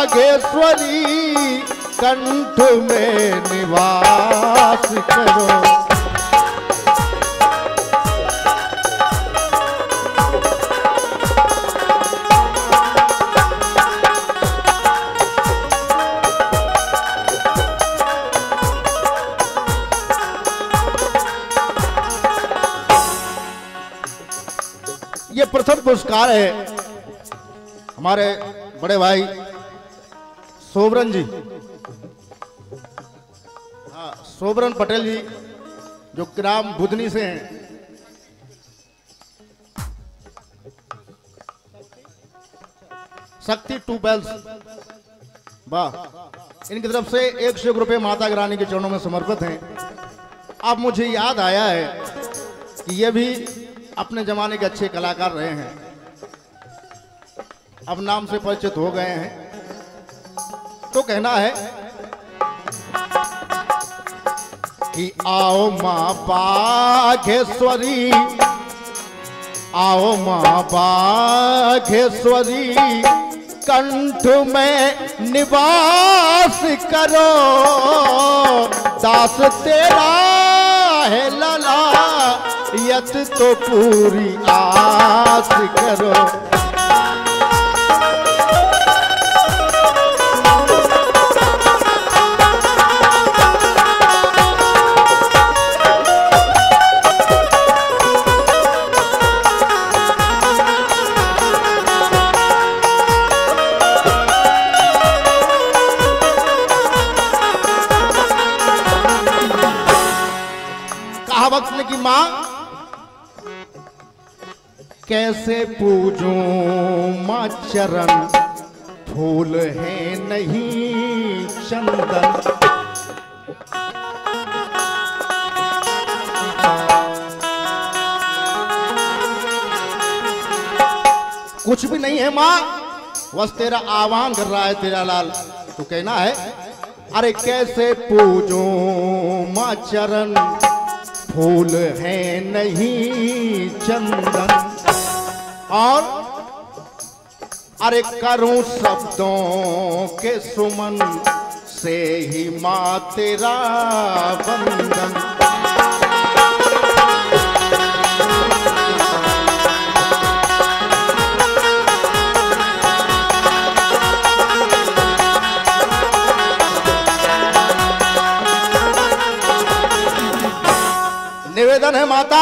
बागेश्वरी कंठ में निवास करो। ये प्रथम पुरस्कार है हमारे बड़े भाई सोबरन जी, हाँ सोबरन पटेल जी, जो ग्राम बुधनी से हैं। शक्ति ट्यूबवेल्स, वाह, इनकी तरफ से 101 रुपये माता रानी के चरणों में समर्पित हैं। अब मुझे याद आया है कि ये भी अपने जमाने के अच्छे कलाकार रहे हैं, अब नाम से परिचित हो गए हैं। तो कहना है कि आओ मां बागेश्वरी, आओ मां बागेश्वरी कंठ में निवास करो। दास तेरा है लला यत तो पूरी आस करो। वक्त ने की मां कैसे पूजूं मां चरण, फूल है नहीं चंदन। कुछ भी नहीं है मां, बस तेरा आह्वान कर रहा है तेरा लाल। तो कहना है अरे कैसे पूजूं मां चरण, फूल है नहीं चंदन। और अरे करूं शब्दों के सुमन से ही मां तेरा वंदन। निवेदन है माता,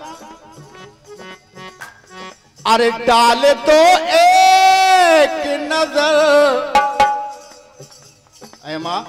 अरे डाले तो एक नजर, ऐ मां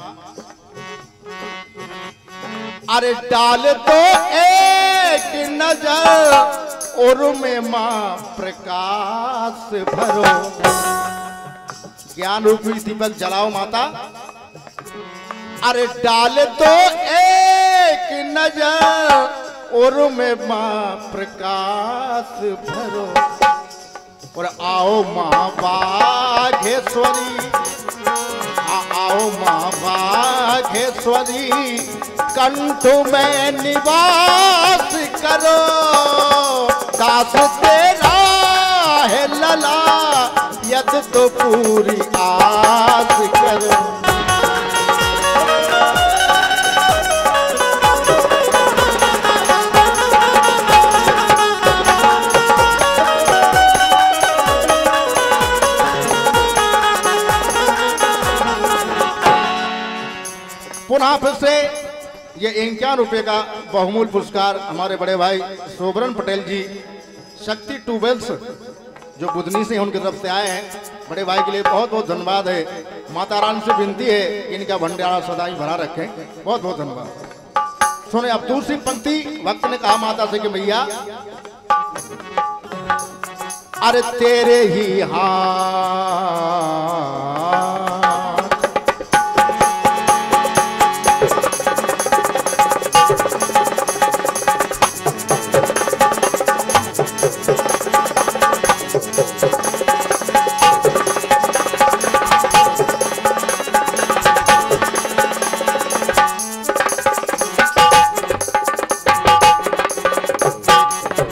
अरे डाले तो एक नजर, और में मां प्रकाश भरो। ज्ञान रूपी दीपक जलाओ माता, अरे डाले तो एक नजर, और में मां प्रकाश भरो। और आओ मां बागेश्वरी, आओ मां बागेश्वरी कंठ में निवास करो। दास तेरा है लला यद तो पूरी आस करो। पुनः फिर से ये 51 रुपये का बहुमूल्य पुरस्कार हमारे बड़े भाई सोबरन पटेल जी, शक्ति ट्यूबवेल्स जो बुधनी से उनकी तरफ से आए हैं। बड़े भाई के लिए बहुत बहुत धन्यवाद है। माता रानी से विनती है इनका भंडारा सदा ही भरा रखें। बहुत बहुत धन्यवाद। सुने अब दूसरी पंक्ति। भक्त ने कहा माता से कि भैया अरे तेरे ही हाथ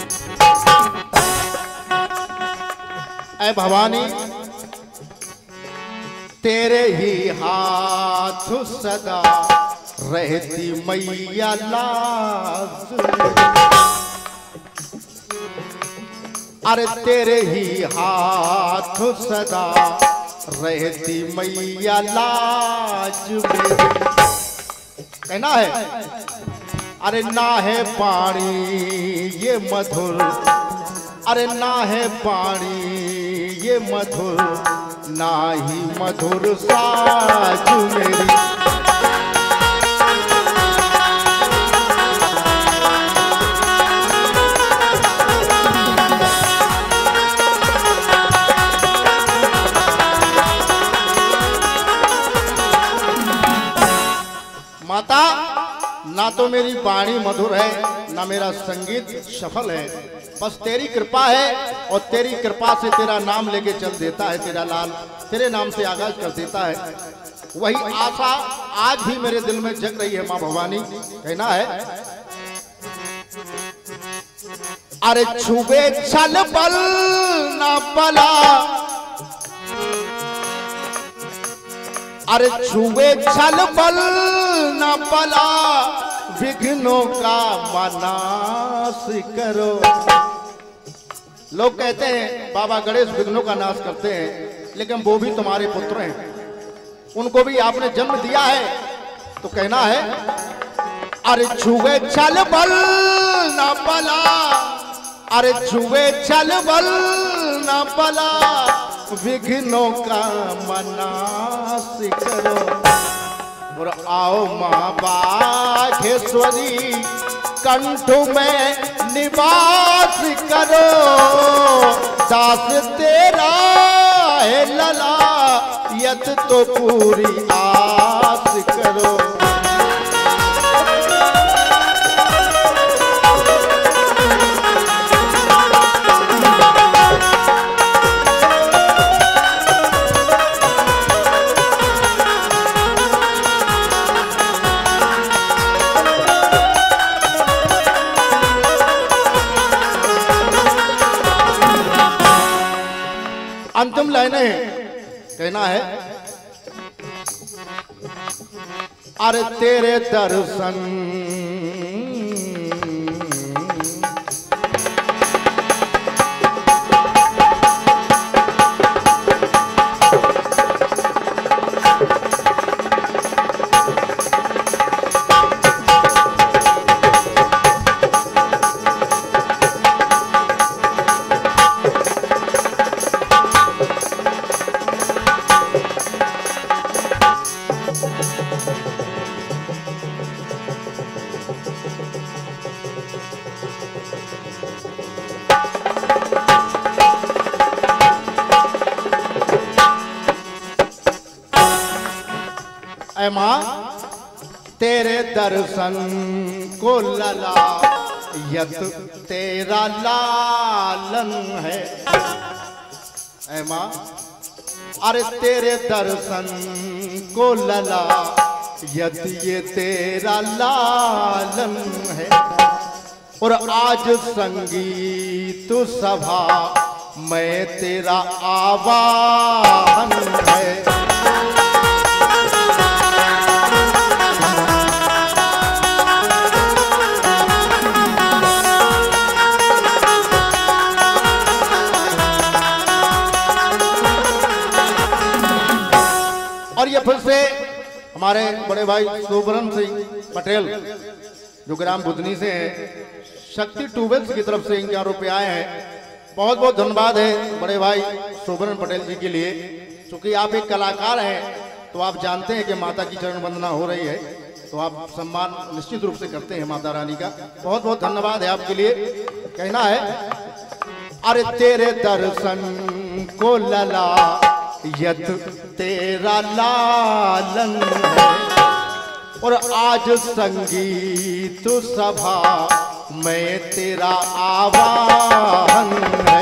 भवानी तेरे ही हाथ सदा रहती मैया लाज मेरी। अरे तेरे ही हाथ सदा रहती मैया लाज मेरी। कहना है अरे ना है पानी ये मधुर, अरे ना है पानी ये मधुर, ना ही मधुर साज मेरी। माता ना तो मेरी वाणी मधुर है, ना मेरा संगीत सफल है, बस तेरी कृपा है और तेरी कृपा से तेरा नाम लेके चल देता है तेरा लाल, तेरे नाम से आगाज कर देता है। वही आशा आज भी मेरे दिल में जग रही है माँ भवानी। कहना है अरे छुबे छल बल न पला, अरे छुए छल बल न पला, विघ्नों का नाश करो। लोग कहते हैं बाबा गणेश विघ्नों का नाश करते हैं, लेकिन वो भी तुम्हारे पुत्र हैं, उनको भी आपने जन्म दिया है। तो कहना है अरे छुए छल बल न पला, अरे छुए छल बल न पला, विघ्नों का नाश करो। और आओ माँ बाघेश्वरी कंठ में निवास करो, दास तेरा है लला यत तो पूरी आस करो। अंतिम लाइनें कहना है अरे तेरे दर्शन ऐ माँ तेरे दर्शन को लला यत तेरा लालन है। ऐ माँ अरे तेरे दर्शन को लला यत ये तेरा लालन है। और आज संगीत सभा मैं तेरा आवाहन है। और ये फिर से हमारे बड़े भाई शोभरन सिंह पटेल जो ग्राम बुधनी से हैं, शक्ति ट्यूबवेल्स की तरफ से इनके रुपये आए हैं। बहुत बहुत धन्यवाद है बड़े भाई शोभरन पटेल जी के लिए। चूंकि आप एक कलाकार हैं तो आप जानते हैं कि माता की चरण वंदना हो रही है, तो आप सम्मान निश्चित रूप से करते हैं माता रानी का। बहुत बहुत धन्यवाद है आपके लिए। कहना है अरे तेरे दर्शन को लला यत तेरा लालन है। और आज संगीत सभा में तेरा आवाहन है।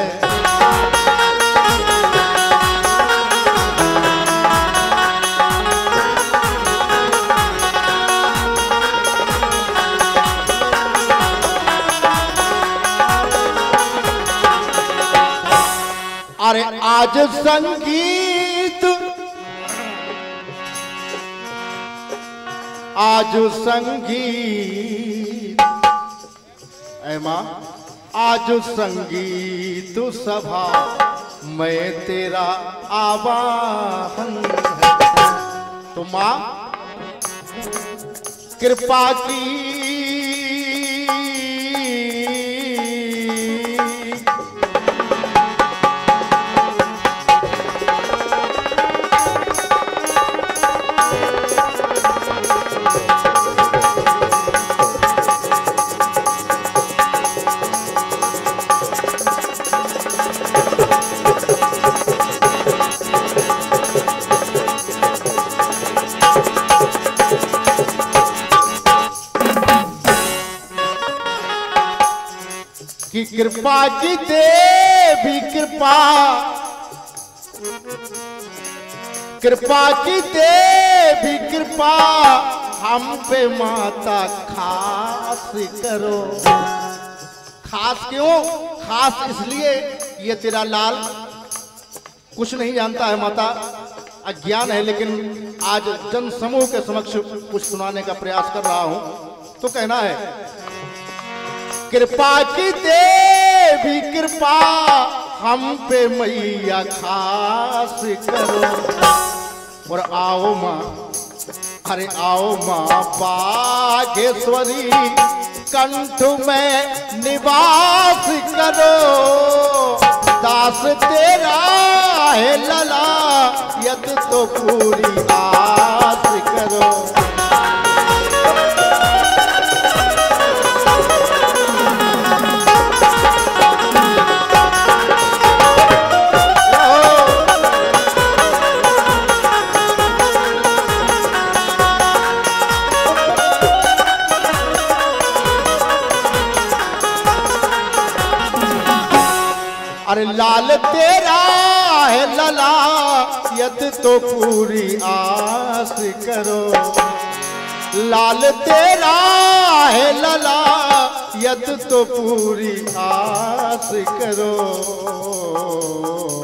अरे आज संगीत आज संगीत, ऐ माँ आज संगीत सभा मैं तेरा आवाहन है। तो माँ कृपा की कि कृपा की देवी कृपा, कृपा की देवी कृपा हम पे माता खास करो। खास क्यों? खास इसलिए ये तेरा लाल कुछ नहीं जानता है माता, अज्ञान है, लेकिन आज जन समूह के समक्ष कुछ सुनाने का प्रयास कर रहा हूं। तो कहना है कृपा की देवी कृपा हम पे मैया खास करो। और आओ माँ, अरे आओ माँ बागेश्वरी कंठ में निवास करो। दास तेरा है लला यद तो पूरी आस करो। अरे लाल तेरा है लला यद तो पूरी आस करो। लाल तेरा है लला यद तो पूरी आस करो।